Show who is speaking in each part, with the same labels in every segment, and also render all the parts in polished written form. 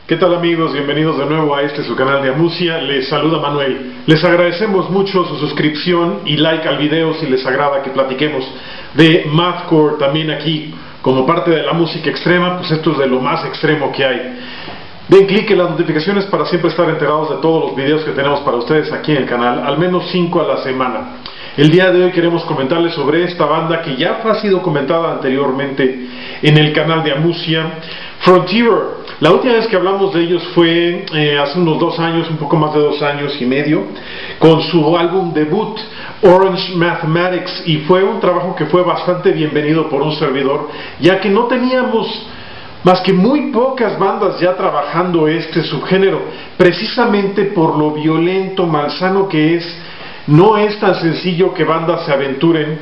Speaker 1: ¿Qué tal amigos? Bienvenidos de nuevo a su canal de Amusia. Les saluda Manuel. Les agradecemos mucho su suscripción y like al video si les agrada que platiquemos de Mathcore también aquí como parte de la música extrema. Pues esto es de lo más extremo que hay. Den clic en las notificaciones para siempre estar enterados de todos los videos que tenemos para ustedes aquí en el canal, al menos 5 a la semana. El día de hoy queremos comentarles sobre esta banda que ya ha sido comentada anteriormente en el canal de Amusia, Frontier. La última vez que hablamos de ellos fue hace unos 2 años, un poco más de 2 años y medio, con su álbum debut, Orange Mathematics, y fue un trabajo que fue bastante bienvenido por un servidor, ya que no teníamos más que muy pocas bandas ya trabajando este subgénero, precisamente por lo violento, malsano que es. No es tan sencillo que bandas se aventuren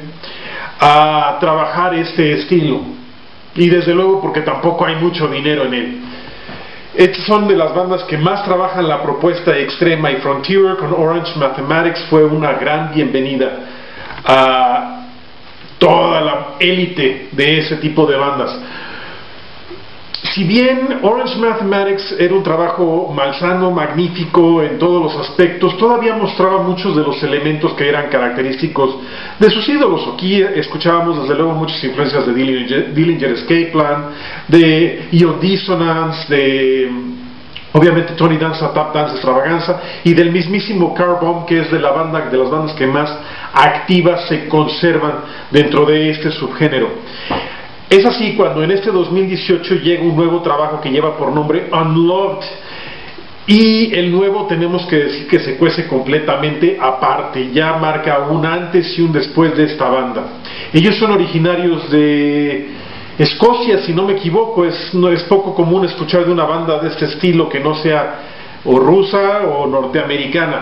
Speaker 1: a trabajar este estilo, y desde luego porque tampoco hay mucho dinero en él. Estas son de las bandas que más trabajan la propuesta extrema, y Frontier con Orange Mathematics fue una gran bienvenida a toda la élite de ese tipo de bandas. Si bien Orange Mathematics era un trabajo malsano, magnífico en todos los aspectos, todavía mostraba muchos de los elementos que eran característicos de sus ídolos. Aquí escuchábamos desde luego muchas influencias de Dillinger Escape Plan, de Ion Dissonance, de obviamente Tony Danza Tap Dance Extravaganza, y del mismísimo Car Bomb, que es de las bandas que más activas se conservan dentro de este subgénero. Es así cuando en este 2018 llega un nuevo trabajo que lleva por nombre Unloved, y el nuevo tenemos que decir que se cuece completamente aparte, ya marca un antes y un después de esta banda. Ellos son originarios de Escocia, si no me equivoco. No es poco común escuchar de una banda de este estilo que no sea o rusa o norteamericana.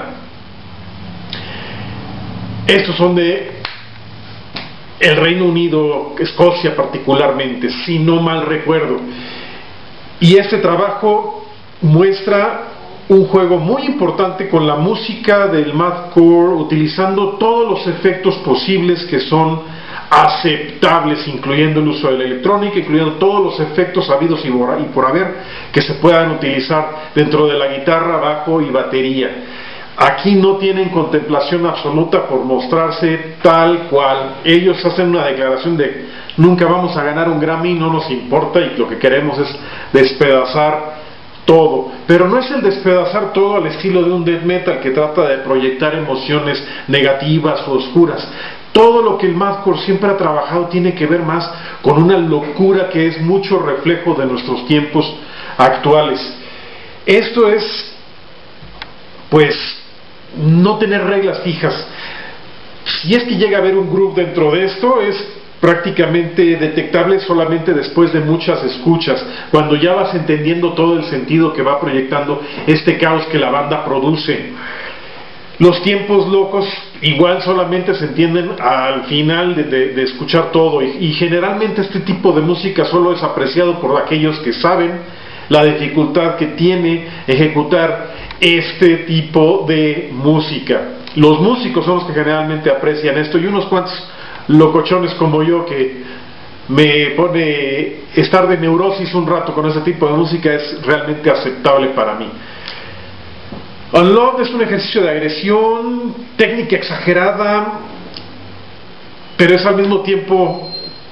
Speaker 1: Estos son de el Reino Unido, Escocia particularmente, si no mal recuerdo. Y este trabajo muestra un juego muy importante con la música del mathcore, utilizando todos los efectos posibles que son aceptables, incluyendo el uso de la electrónica, incluyendo todos los efectos habidos y por haber que se puedan utilizar dentro de la guitarra, bajo y batería. Aquí no tienen contemplación absoluta por mostrarse tal cual. Ellos hacen una declaración de nunca vamos a ganar un Grammy, no nos importa, y lo que queremos es despedazar todo. Pero no es el despedazar todo al estilo de un death metal que trata de proyectar emociones negativas o oscuras. Todo lo que el mathcore siempre ha trabajado tiene que ver más con una locura que es mucho reflejo de nuestros tiempos actuales. Esto es, pues, no tener reglas fijas. Si es que llega a haber un groove dentro de esto, es prácticamente detectable solamente después de muchas escuchas, cuando ya vas entendiendo todo el sentido que va proyectando este caos que la banda produce. Los tiempos locos igual solamente se entienden al final de escuchar todo, y generalmente este tipo de música solo es apreciado por aquellos que saben la dificultad que tiene ejecutar este tipo de música. Los músicos son los que generalmente aprecian esto, y unos cuantos locochones como yo que me pone estar de neurosis un rato con ese tipo de música es realmente aceptable para mí. Unloved es un ejercicio de agresión, técnica exagerada, pero es al mismo tiempo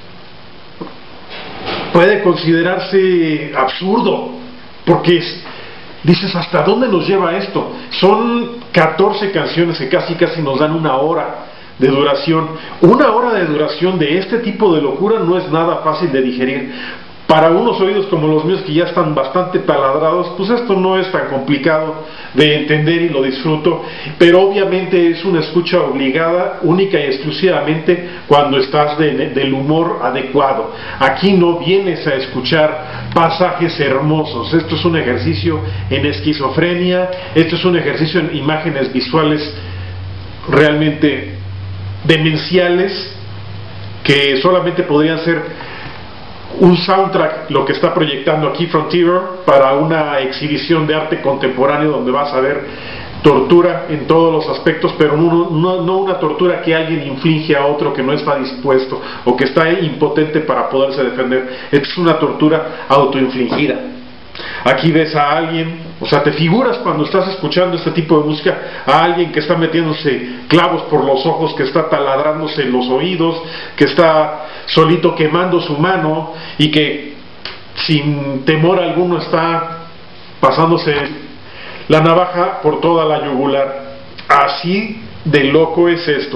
Speaker 1: puede considerarse absurdo, porque dices, ¿hasta dónde nos lleva esto? Son 14 canciones que casi nos dan 1 hora de duración. 1 hora de duración de este tipo de locura no es nada fácil de digerir. Para unos oídos como los míos que ya están bastante taladrados, pues esto no es tan complicado de entender y lo disfruto, pero obviamente es una escucha obligada, única y exclusivamente cuando estás del humor adecuado. Aquí no vienes a escuchar pasajes hermosos. Esto es un ejercicio en esquizofrenia, esto es un ejercicio en imágenes visuales realmente demenciales, que solamente podrían ser un soundtrack lo que está proyectando aquí Frontier para una exhibición de arte contemporáneo donde vas a ver tortura en todos los aspectos, pero no una tortura que alguien inflige a otro que no está dispuesto o que está impotente para poderse defender. Esta es una tortura autoinfligida. Aquí ves a alguien, o sea, te figuras cuando estás escuchando este tipo de música a alguien que está metiéndose clavos por los ojos, que está taladrándose los oídos, que está solito quemando su mano y que sin temor alguno está pasándose la navaja por toda la yugular. Así de loco es esto.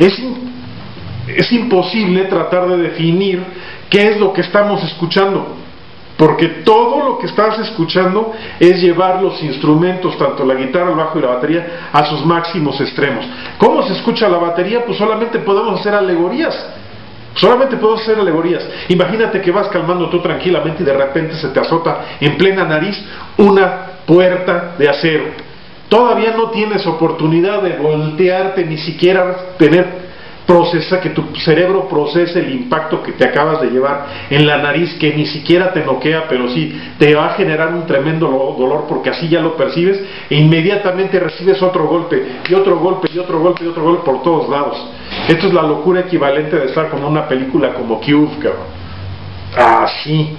Speaker 1: Es imposible tratar de definir qué es lo que estamos escuchando, porque todo lo que estás escuchando es llevar los instrumentos, tanto la guitarra, el bajo y la batería, a sus máximos extremos. ¿Cómo se escucha la batería? Pues solamente podemos hacer alegorías. Solamente podemos hacer alegorías. Imagínate que vas calmando tú tranquilamente y de repente se te azota en plena nariz una puerta de acero. Todavía no tienes oportunidad de voltearte, ni siquiera que tu cerebro procese el impacto que te acabas de llevar en la nariz, que ni siquiera te noquea, pero sí te va a generar un tremendo dolor, porque así ya lo percibes e inmediatamente recibes otro golpe y otro golpe y otro golpe y otro golpe por todos lados. Esto es la locura equivalente de estar como una película como Cube, cabrón. Así.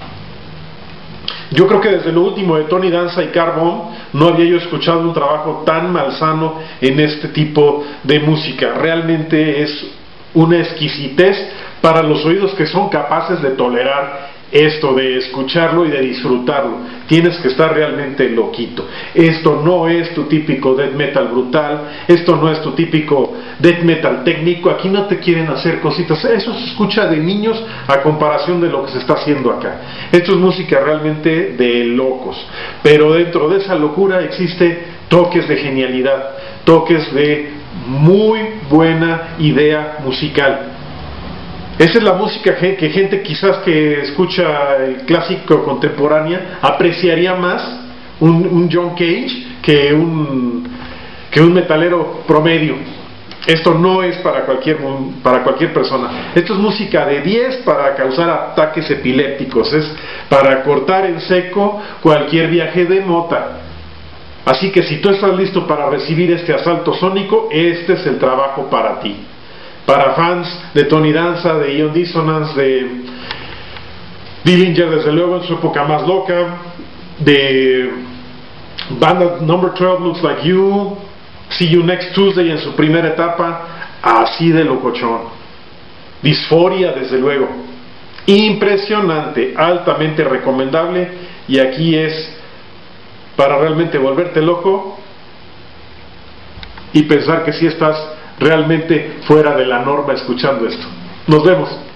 Speaker 1: Yo creo que desde lo último de Tony Danza y Carbone no había yo escuchado un trabajo tan malsano en este tipo de música. Realmente es una exquisitez para los oídos que son capaces de tolerar esto, de escucharlo y de disfrutarlo. Tienes que estar realmente loquito. Esto no es tu típico death metal brutal, esto no es tu típico death metal técnico. Aquí no te quieren hacer cositas, eso se escucha de niños a comparación de lo que se está haciendo acá. Esto es música realmente de locos, pero dentro de esa locura existe toques de genialidad, toques de muy buena idea musical. Esa es la música que gente quizás que escucha el clásico contemporánea apreciaría más un John Cage que un metalero promedio. Esto no es para cualquier persona. Esto es música de 10 para causar ataques epilépticos. Es para cortar en seco cualquier viaje de mota. Así que si tú estás listo para recibir este asalto sónico, este es el trabajo para ti. Para fans de Tony Danza, de Ion Dissonance, de Dillinger, desde luego en su época más loca, de banda Number 12 Looks Like You, See You Next Tuesday en su primera etapa, así de locochón. Dysphoria, desde luego, impresionante, altamente recomendable, y aquí es para realmente volverte loco y pensar que sí estás realmente fuera de la norma escuchando esto. Nos vemos.